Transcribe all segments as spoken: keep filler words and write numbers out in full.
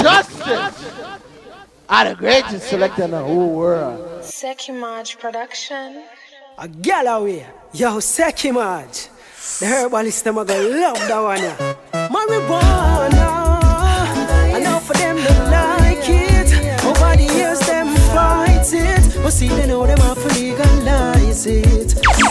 justice. I'm the greatest selector in the whole world. Sekimaj Production. A gal away. Yo, Sekimaj. The herbalist them a go love that one, yeah. Marijuana. I know for them to like it. Over the years them fight it. But see they know them have to legalize it.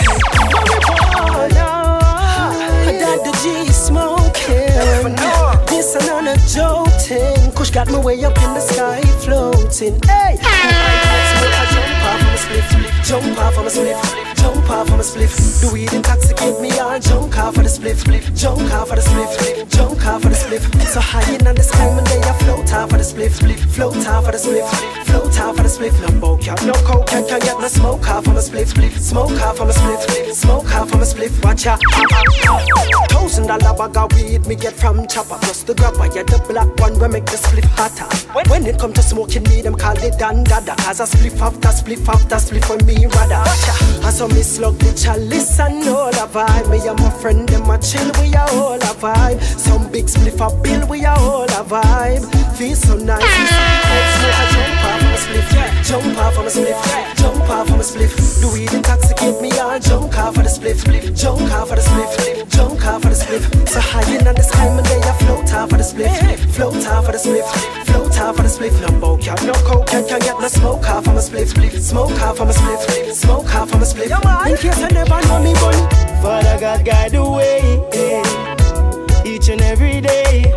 Marijuana. I got the G smoking. This another joke thing. Kush got me way up in the sky floating. Hey, I jump off from a spliff, jump off from a spliff, jump off from a spliff. The weed intoxicate me, I jump off of the spliff, jump off of the spliff, jump off of the spliff. So high in the sky, when they are float off of the spliff, float off of the spliff, float off of the spliff. No boke, no coke, can't get no smoke off from a spliff, smoke off from a spliff, smoke off from a spliff. Watch out, thousand dollar bag of weed me get from chopper, plus the grabber, yeah the black one we make the spliff hotter. When, when it come to smoking me, them call it dandada. As a spliff after spliff after spliff for me rather. I saw me slug the chalice and all a vibe. Me and my friend them a chill, we a all a vibe. Some big spliff a bill, we a all a vibe. Feel so nice, I jump off from a spliff, jump off from a spliff, jump off from a spliff. The weed intoxicate me, I jump off of the spliff, jump off of the spliff, jump off of the spliff. So high in the sky, when they a float off of the spliff, float off of the spliff, float off of the spliff. No boke, no coke, can't get no smoke off from a spliff, smoke off from a spliff, smoke off from a spliff. In case I never know me bun, Father God guide the way, eh, each and every day.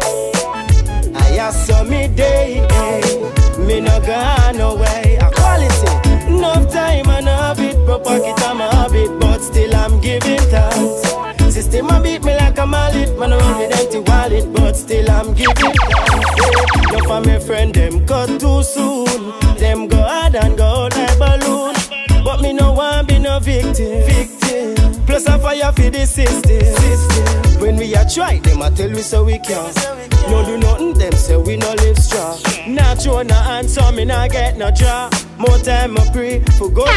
I ask so me day, eh, me no go no way. A quality, enough time and a bit, but pocket I'm a habit, but still I'm giving thanks. System a beat me like a mallet, man I run with empty wallet, but still I'm giving thanks. No for me friend them cut too soon, them go hard and go like balloon, but me no want be no victim. Victim. Plus a fire for the system. System. When we a try, them a tell we so we can. No do nothing, them say we no live strong. Not show no answer, me not get no draw. More time I pray for God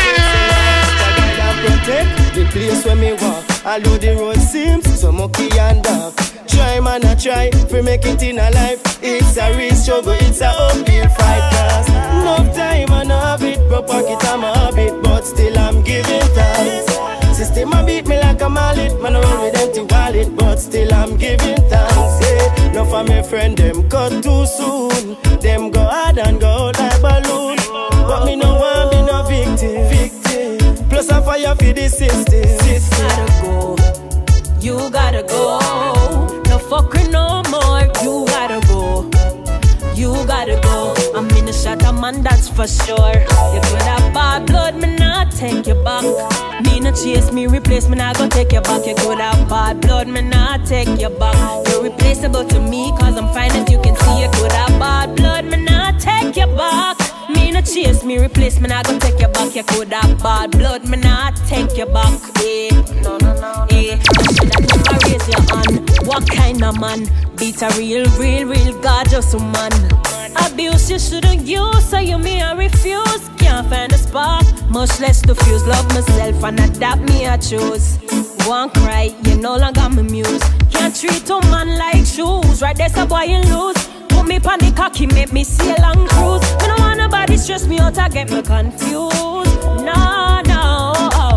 to protect the place where me walk. Although the road seems so mucky and dark, try man I try, we make it in a life. It's a real struggle, it's a uphill fight. Cause enough time and a habit, but pocket I'm a habit, but still I'm giving thanks. System a beat me like a mallet, man I run with empty wallet, but still I'm giving thanks. Yeah. No for me friend them cut too soon, them go hard and go like balloon, but me no want be no victim. Victim. Plus a fire for the system. System. Gotta go, you gotta go. No fucking no more, you gotta go. You gotta go. I'm in the shot of man, that's for sure. You could have bad blood, me not take you back. Me no chase, me replace, me not go take you back. You could have bad blood, me not take you back. You're replaceable to me, cause I'm fine as you can see. You could have bad blood, me not take you back. Me no chase, me replace, me not go take you back. You could have bad blood, me not take you back. Yeah, no, no, no, yeah. Should I never raise your hand? What kind of man? Beat a real, real, real gorgeous woman. Abuse you shouldn't use, so you me I refuse. Can't find a spark, much less to fuse. Love myself and adapt me I choose. Won't cry, you no longer my muse. Can't treat a man like shoes. Right there's a boy you lose. Put me pon the cocky, make me sail and cruise. Me no want nobody stress me out, I get me confused. No, no,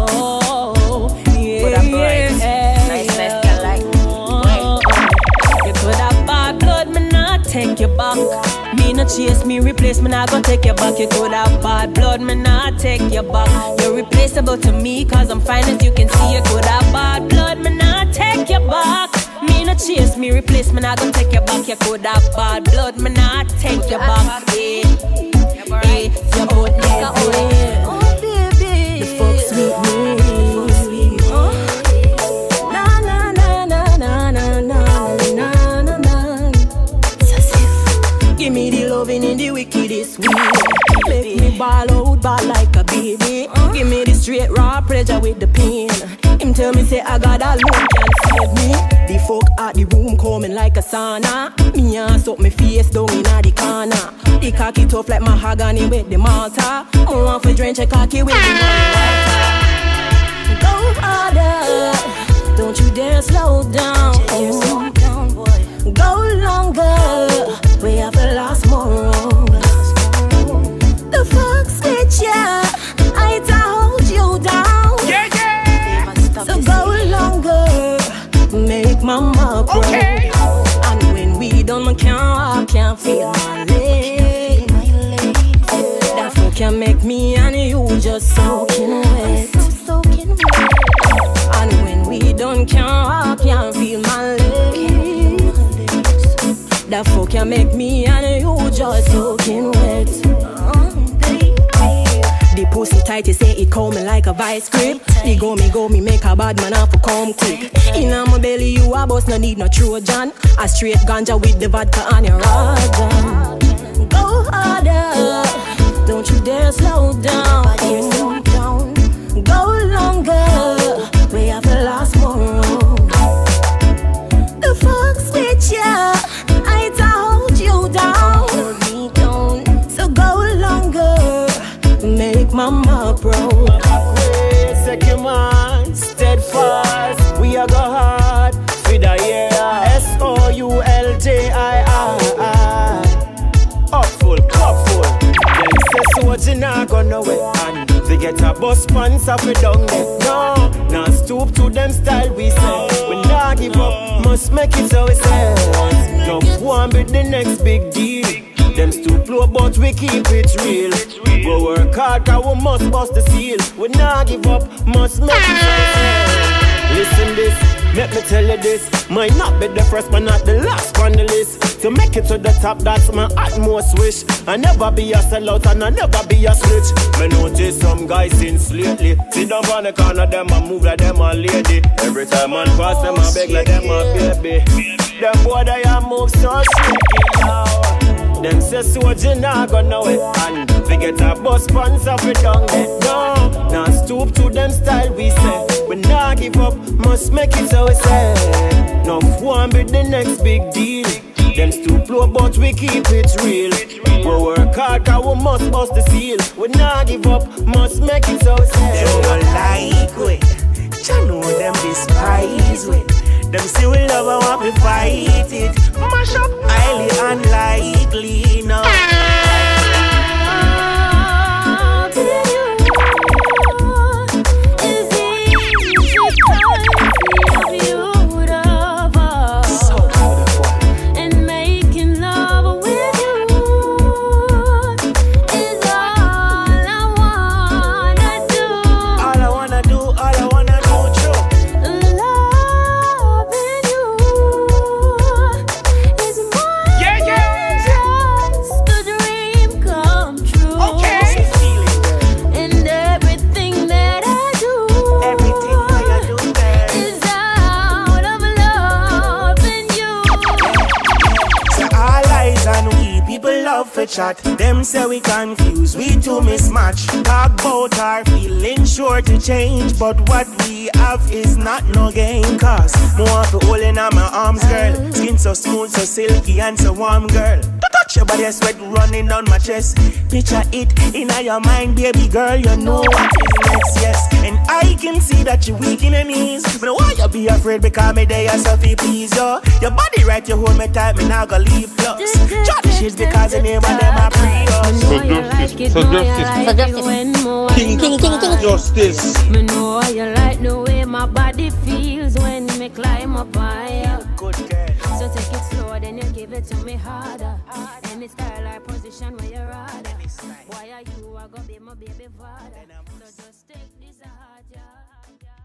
yeah, yeah. Nice, nice girl like you could have bad blood, me not take you back. Me no chase, me replace, me not go take you back. You could have bad blood, me not take you back. You're replaceable to me, cause I'm fine as you can see. You could have bad blood, me not take you back. Me no chase, me replace, me not go take you back. You could have bad blood, me not take you back. Yeah, yeah, you both nigga, oh yeah. Oh baby, the fuck sweet me. Na na na na na na na na na. Give me the loving in the wickedest way. Make me ball out, ball like a baby. Give me the straight raw pleasure with the pain. Him tell me say I got alone can save me. The fuck at the room coming like a sauna. Me ass up my face down in the corner. The cocky tough like mahogany with the Malta. I want to drench a cocky with the water. Go harder, don't you dare slow down. Go longer, we have to last more. feel my legs. That fuck can make me and you just soaking wet. And when we done can't walk, can't feel my legs. That fuck can make me and you just soaking wet. The pussy tight, you say it coming like a vice grip. Me go, me go, me make a bad man have to come quick. In my belly, you a boss, no need no Trojan. A straight ganja with the vodka on your rod. Go harder, don't you dare slow down. Go longer, we have to last more room. The fuck's with ya, I to hold you down. So go longer, make mama proud. Second man, steadfast, we are go hard. For the year, S O U L J I R. Up full, cup full. Then say so what you not gonna wait. And they get a bus sponsor for down there. No, now stoop to them style we say. We not give up, must make it so we say. No one be the next big deal. Them stoop low but we keep it real. We work hard cause we must bust the seal. We not give up, must make it so we say. Listen this, let me tell you this. Might not be the first but not the last on the list. To make it to the top, that's my utmost wish. I never be a sellout and I never be a switch. Me notice some guys since lately. Sit down on the corner, them a move like them a lady. Every time man pass them a beg like them a baby. Them boy they a move so sneaky now. Them say so you not gonna wait. And they get a bus sponsor for down there. No, now stoop to them style we say. We not give up, must make it so we say. No one be the next big deal. Them stoop low but we keep it real. We work hard cause we must bust the seal. We not give up, must make it so we say. Them don't like we, you know them despise we. Them say we love and want we fight it. Mash up highly unlikely, no. Chat. Them say we confused, we two mismatch. Talk about our feelings sure to change, but what we have is not no game. Cause more for holding on my arms, girl. Skin so smooth, so silky and so warm, girl. To touch your body, sweat running down my chest. Picture it in your mind, baby girl. You know what is next, yes. And I can see that you're weak in the knees. But why you be afraid because me there yourself, please, yo. Your body right, you hold me tight, me now go leave flux. Drop the shit because the name of them are free. So justice, so justice, so justice. King, king, king, king. Justice. Me know you like the way my body feels when me climb up higher. Good girl. So take it slow, then you give it to me harder. Any style or position where you're rather. Why are you? I go be my baby father. So just take this hard, yeah.